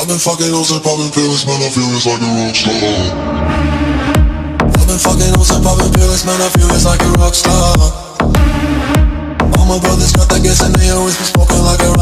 I've been fucking hoes and popping pills, man, I feel it's like a rock star. I've been fucking hoes and popping pills, man, I feel it's like a rock star. All my brothers got that gas and they always be smoking like a